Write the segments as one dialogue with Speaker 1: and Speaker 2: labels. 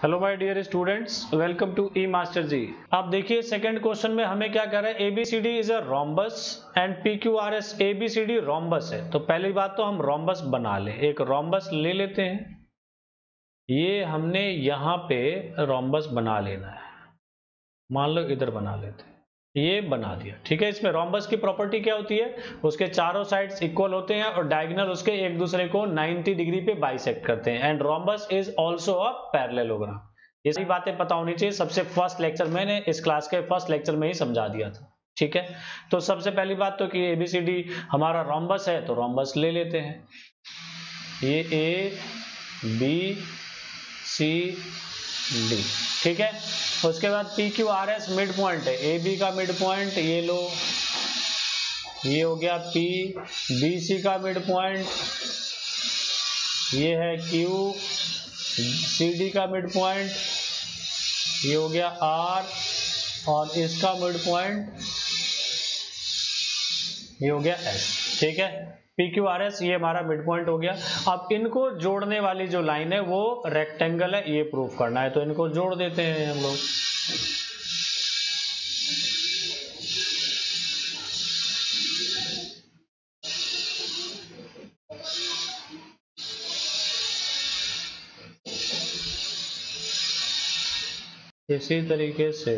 Speaker 1: Hello my dear students, welcome to E master ji. आप देखिए second question में हमें क्या कह रहा है, ABCD is a rhombus and PQRS. ABCD rhombus है, तो पहली बात तो हम रोम्बस बना लें, एक रोम्बस ले लेते हैं। ये हमने यहाँ पे रोम्बस बना लेना है, मान लो इधर बना लेते हैं, ये बना दिया। ठीक है, इसमें रोम्बस की प्रॉपर्टी क्या होती है, उसके चारों साइड्स इक्वल होते हैं और डायगोनल उसके एक दूसरे को 90 डिग्री पे बाइसेक्ट करते हैं। And rhombus is also a parallelogram. ये सारी बातें पता होनी चाहिए। सबसे फर्स्ट लेक्चर मैंने इस क्लास के फर्स्ट लेक्चर में ही समझा दिया था। ठीक है, तो सबसे पहली बात तो कि एबीसीडी हमारा रोम्बस है, तो रोम्बस ले लेते हैं। ये ए बी सी डी, ठीक है। उसके बाद P Q R S mid point है, ए बी का मिड पॉइंट ये लो, ये हो गया पी। बी सी का मिड पॉइंट ये है क्यू। सी डी का मिड पॉइंट ये हो गया आर, और इसका मिड पॉइंट ये हो गया एस। ठीक है, पी क्यू आर एस ये हमारा मिड पॉइंट हो गया। अब इनको जोड़ने वाली जो लाइन है वो रेक्टेंगल है, ये प्रूफ करना है, तो इनको जोड़ देते हैं हम लोग। इसी तरीके से,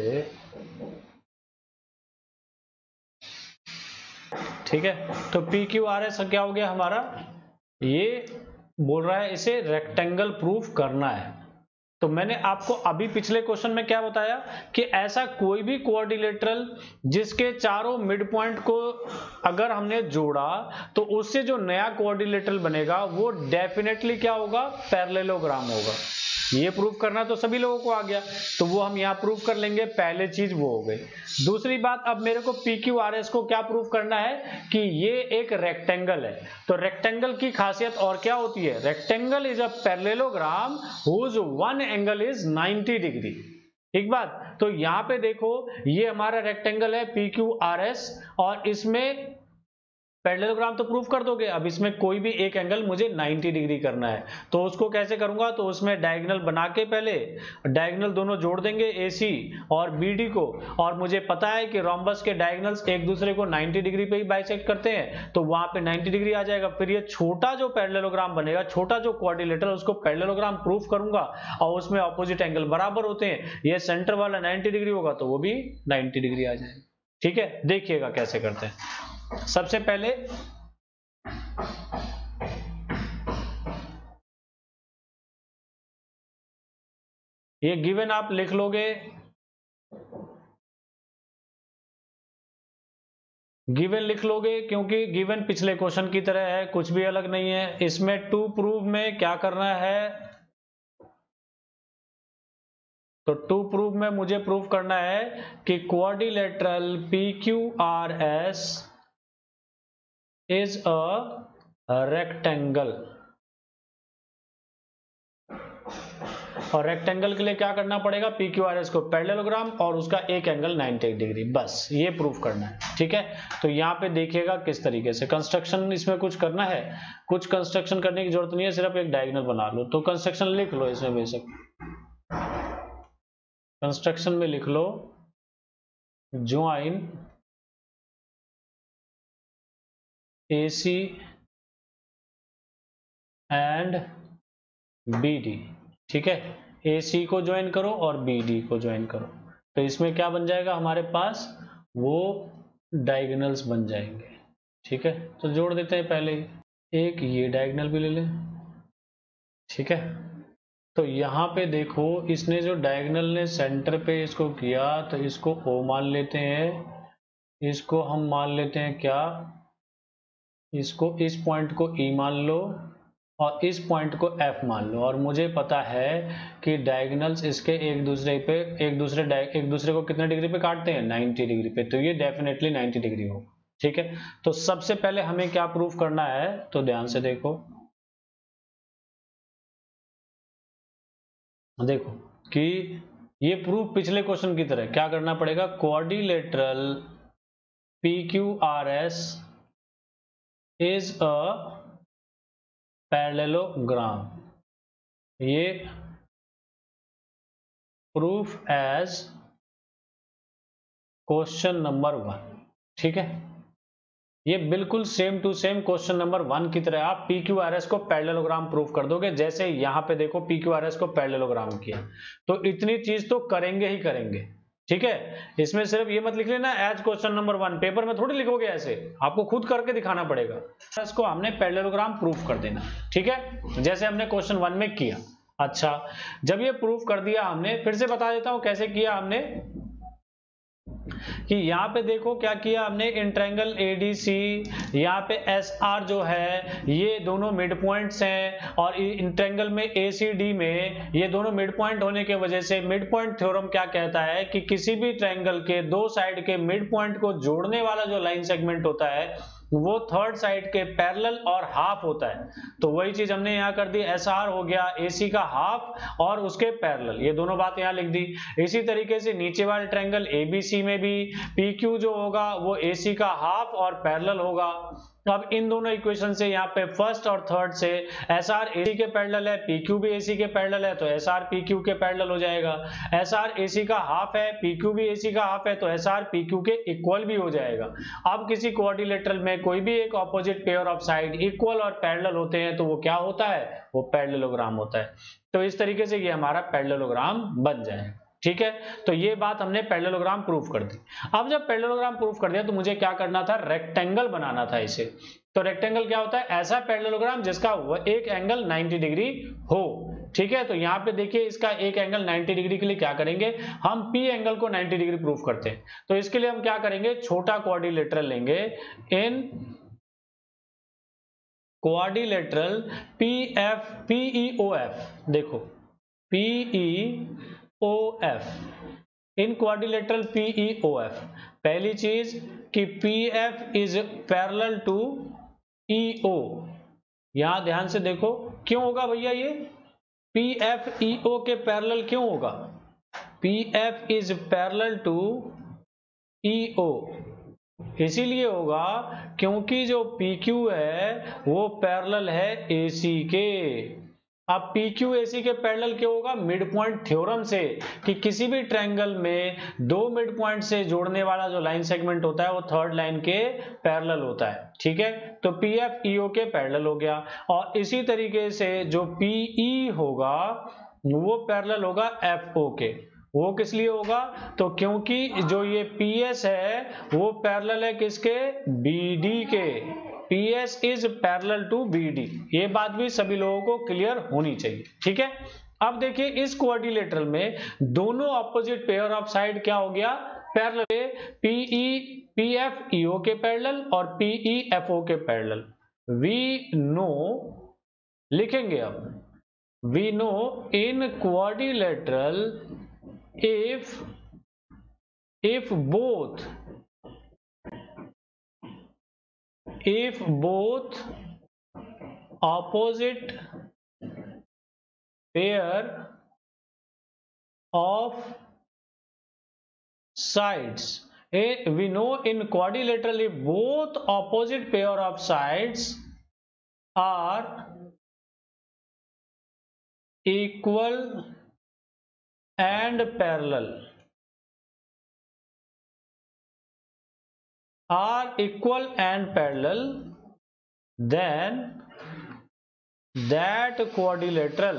Speaker 1: ठीक है, तो पी क्यू आर एस क्या हो गया हमारा, ये बोल रहा है इसे रेक्टेंगल प्रूफ करना है। तो मैंने आपको अभी पिछले क्वेश्चन में क्या बताया कि ऐसा कोई भी क्वाड्रिलेटरल जिसके चारों मिड पॉइंट को अगर हमने जोड़ा तो उससे जो नया क्वाड्रिलेटरल बनेगा वो डेफिनेटली क्या होगा, पैरेललोग्राम होगा। ये प्रूफ करना तो सभी लोगों को आ गया, तो वो हम यहाँ प्रूफ कर लेंगे। पहले चीज वो हो गई। दूसरी बात, अब मेरे को पी क्यू आर एस को क्या प्रूफ करना है कि ये एक रेक्टेंगल है। तो रेक्टेंगल की खासियत और क्या होती है, rectangle is a parallelogram whose one angle is 90 degree. ठीक बात, तो यहां पे देखो ये हमारा रेक्टेंगल है पी क्यू आर एस, और इसमें पैरेललोग्राम तो प्रूफ कर दोगे। अब इसमें कोई भी एक एंगल मुझे 90 डिग्री करना है, तो उसको कैसे करूंगा, तो उसमें डायगोनल बना के पहले डायगोनल दोनों जोड़ देंगे AC और BD को। और मुझे पता है कि रोम्बस के डायगोनल्स एक दूसरे को 90 डिग्री पे ही बाइसेक्ट करते हैं, तो वहां पे 90 डिग्री आ जाएगा। फिर ये छोटा जो पैरेललोग्राम बनेगा, छोटा जो क्वाड्रिलेटरल, उसको पैरेललोग्राम प्रूफ करूंगा और उसमें ऑपोजिट एंगल बराबर होते हैं। ये सेंटर वाला 90 डिग्री होगा तो वो भी 90 डिग्री आ जाएगा। ठीक है, देखिएगा कैसे करते हैं। सबसे पहले ये गिवन आप लिख लोगे, गिवन लिख लोगे, क्योंकि गिवन पिछले क्वेश्चन की तरह है, कुछ भी अलग नहीं है। इसमें टू प्रूव में क्या करना है, तो टू प्रूव में मुझे प्रूव करना है कि quadrilateral P Q R S is a rectangle. और रेक्टेंगल के लिए क्या करना पड़ेगा, पी क्यू आर एस को पैरेललोग्राम और उसका एक एंगल 90 डिग्री, बस ये प्रूफ करना है। ठीक है, तो यहाँ पे देखिएगा किस तरीके से कंस्ट्रक्शन इसमें कुछ करना है। कुछ कंस्ट्रक्शन करने की जरूरत नहीं है, सिर्फ एक डायगोनल बना लो। तो कंस्ट्रक्शन लिख लो इसमें, बेशक कंस्ट्रक्शन में लिख लो, ज्वाइन AC एंड BD। ठीक है, AC को ज्वाइन करो और BD को ज्वाइन करो, तो इसमें क्या बन जाएगा हमारे पास, वो डायगोनल्स बन जाएंगे। ठीक है, तो जोड़ देते हैं पहले ही। एक ये डायगोनल भी ले लें। ठीक है, तो यहाँ पे देखो इसने जो डायगोनल ने सेंटर पे इसको किया, तो इसको O मान लेते हैं, इसको हम मान लेते हैं क्या, इसको इस पॉइंट को E मान लो और इस पॉइंट को F मान लो। और मुझे पता है कि डायगोनल्स इसके एक दूसरे को कितने डिग्री पे काटते हैं, 90 डिग्री पे, तो ये डेफिनेटली 90 डिग्री होगा। ठीक है, तो सबसे पहले हमें क्या प्रूफ करना है, तो ध्यान से देखो, देखो कि ये प्रूफ पिछले क्वेश्चन की तरह क्या करना पड़ेगा, quadrilateral PQRS is a parallelogram. ये प्रूफ एज क्वेश्चन नंबर 1। ठीक है, ये बिल्कुल same to same question number 1 की तरह आप PQRS को पैरेललोग्राम प्रूफ कर दोगे। जैसे यहां पे देखो PQRS को पैरेललोग्राम किया, तो इतनी चीज तो करेंगे ही करेंगे। ठीक है, इसमें सिर्फ ये मत लिख लेना एज क्वेश्चन नंबर 1, पेपर में थोड़ी लिखोगे ऐसे, आपको खुद करके दिखाना पड़ेगा। इसको हमने पैरेललोग्राम प्रूफ कर देना। ठीक है, जैसे हमने क्वेश्चन 1 में किया। अच्छा, जब ये प्रूफ कर दिया हमने, फिर से बता देता हूं कैसे किया हमने, कि यहाँ पे देखो क्या किया हमने, इन ट्रायंगल ADC, यहाँ पे SR जो है ये दोनों मिड पॉइंट्स हैं, और इन ट्रायंगल में ACD में ये दोनों मिड पॉइंट होने के वजह से मिड पॉइंट थ्योरम क्या कहता है कि किसी भी ट्रायंगल के दो साइड के मिड पॉइंट को जोड़ने वाला जो लाइन सेगमेंट होता है वो थर्ड साइड के पैरेलल और हाफ होता है। तो वही चीज हमने यहाँ कर दी, SR हो गया AC का हाफ और उसके पैरेलल, ये दोनों बात यहाँ लिख दी। इसी तरीके से नीचे वाले ट्रायंगल ABC में भी PQ जो होगा वो AC का हाफ और पैरेलल होगा। अब इन दोनों इक्वेशन से यहाँ पे फर्स्ट और थर्ड से SR AC के पैरेलल है, PQ भी AC के पैरेलल है, तो SR PQ के पैरेलल हो जाएगा। SR AC का हाफ है, PQ भी AC का हाफ है, तो SR PQ के इक्वल भी हो जाएगा। अब किसी क्वाड्रिलेटरल में कोई भी एक opposite pair of side equal और पैरेलल होते हैं तो वो क्या होता है, वो पैरेललोग्राम होता है। तो इस तरीके से ये हमारा पैरेललोग्राम बन जाएगा। ठीक है, तो ये बात हमने पैरेललोग्राम प्रूफ कर दी। अब जब पैरेललोग्राम प्रूफ कर दिया तो मुझे क्या करना था, रेक्टेंगल बनाना था इसे। तो रेक्टेंगल क्या होता है, ऐसा पैरेललोग्राम जिसका एक एंगल 90 डिग्री हो। ठीक है, तो यहाँ पे देखिए इसका एक एंगल 90 डिग्री के लिए क्या करेंगे, हम P एंगल को 90 डिग्री प्रूफ करते हैं। तो इसके लिए हम क्या करेंगे, छोटा क्वाड्रिलेटरल लेंगे, इन क्वाड्रिलेटरल PEOF, देखो PEOF, इन क्वाड्रिलेटरल PEOF, पहली चीज कि PF is parallel to EO। यहां ध्यान से देखो क्यों होगा भैया, ये PF EO के पैरेलल क्यों होगा, PF is parallel to EO इसीलिए होगा क्योंकि जो PQ है वो पैरेलल है AC के। अब PQ AC के पैरेलल क्यों होगा, मिड पॉइंट थ्योरम से, कि किसी भी ट्रायंगल में दो मिड पॉइंट से जोड़ने वाला जो लाइन सेगमेंट होता है वो थर्ड लाइन के पैरेलल होता है। ठीक है, तो PF EO के पैरेलल हो गया, और इसी तरीके से जो PE होगा वो पैरेलल होगा FO के। वो किस लिए होगा, तो क्योंकि जो ये PS है वो पैरेलल है किसके, BD के। PS is parallel to BD, ये बात भी सभी लोगों को क्लियर होनी चाहिए। ठीक है, अब देखिए इस क्वाड्रिलेटरल में दोनों ऑपोजिट पेयर ऑफ साइड क्या हो गया, पैरेलल, PF EO के पैरेलल और PE FO के पैरेलल। वी नो, लिखेंगे अब, we know in quadrilateral if both opposite pair of sides, we know in quadrilateral if both opposite pair of sides are equal and parallel, then that quadrilateral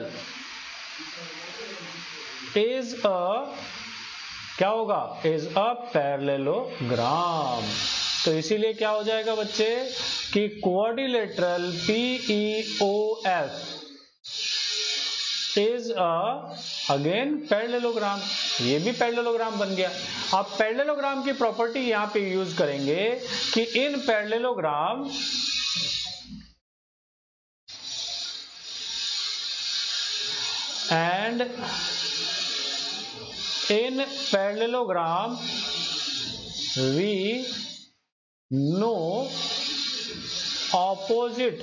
Speaker 1: is a, क्या होगा, is a parallelogram। तो इसीलिए क्या हो जाएगा बच्चे कि quadrilateral PEOF is again parallelogram, ये भी पैरेललोग्राम बन गया। अब पैरेललोग्राम की प्रॉपर्टी यहां पे यूज करेंगे कि in parallelogram and in parallelogram we know opposite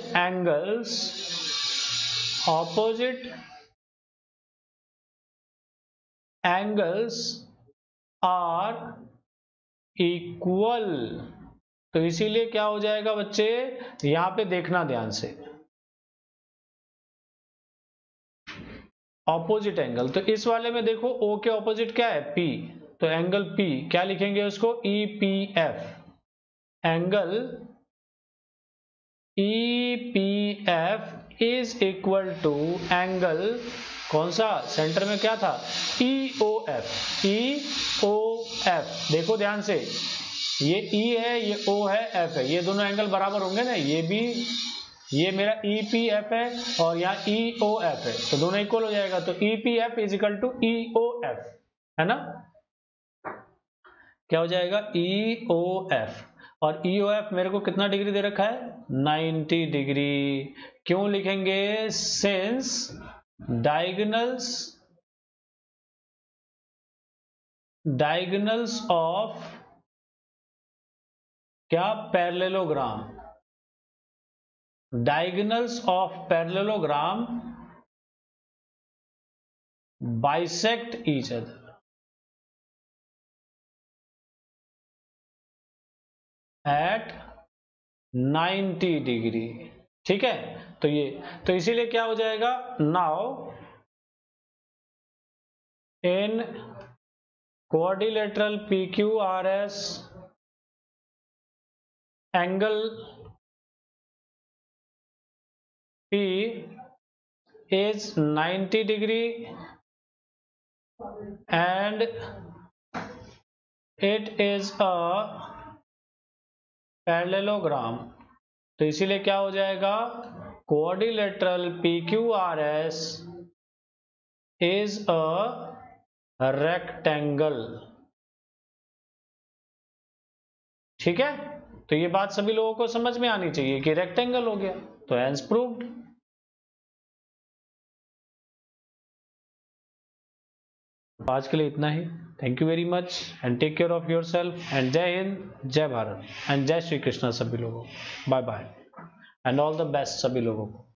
Speaker 1: angles are equal। तो इसीलिए क्या हो जाएगा बच्चे, यहां पे देखना ध्यान से, ऑपोजिट एंगल, तो इस वाले में देखो ओ के ऑपोजिट क्या है, पी, तो एंगल पी क्या लिखेंगे उसको, E P F, angle E P F is equal to angle कौन सा, सेंटर में क्या था, ई ओ एफ, ई ओ एफ, देखो ध्यान से, ये ई है, ये ओ है, एफ है, ये दोनों एंगल बराबर होंगे ना, ये भी, ये मेरा ई पी एफ है और यहाँ ई ओ एफ है, तो दोनों इक्वल हो जाएगा, तो E P F is equal to E O F, है ना, क्या हो जाएगा, ई ओ एफ, और ई ओ एफ मेरे को कितना डिग्री दे रखा है, 90 डिग्री, क्यों लिखेंगे, सिंस डायगोनल्स ऑफ क्या, parallelogram, diagonals of parallelogram bisect each other, at 90 degree, ठीक है, तो ये, तो इसीलिए क्या हो जाएगा, now in quadrilateral PQRS angle P is 90 degree and it is a parallelogram, तो इसीलिए क्या हो जाएगा, quadrilateral PQRS is a rectangle, ठीक है, तो ये बात सभी लोगों को समझ में आनी चाहिए कि रेक्टेंगल हो गया, तो हेंस प्रूव्ड। आज के लिए इतना ही, thank you very much and take care of your self, and जय हिंद, जय भारत एंड जय श्री कृष्ण सभी लोगों को, bye bye and all the best सभी लोगों को।